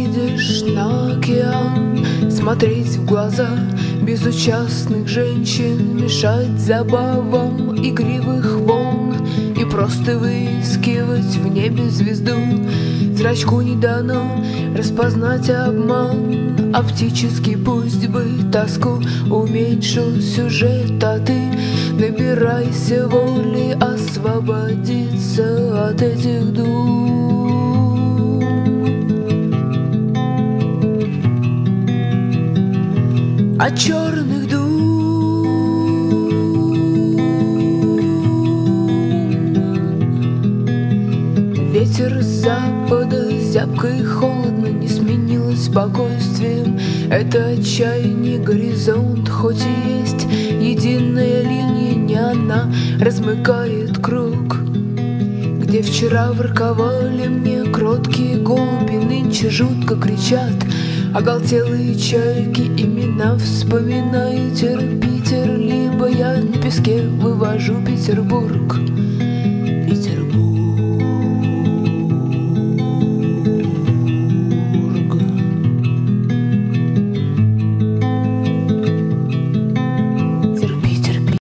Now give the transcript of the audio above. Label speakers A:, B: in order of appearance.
A: выйдешь на океан, смотреть в глаза безучастных женщин, мешать забавам игривых волн и просто выискивать в небе звезду. Зрачку не дано распознать обман оптический, пусть бы тоску уменьшил сюжет, а ты набирайся воли освободиться от этих дум. От черных дум. Ветер с запада зябко и холодно не сменилось спокойствием. Это отчаяние горизонт, хоть и есть единая линия, не она размыкает круг. Где вчера ворковали мне кроткие голуби, нынче жутко кричат оголтелые чайки. Имена вспоминаю Питер, либо я на песке вывожу Петербург. Петербург.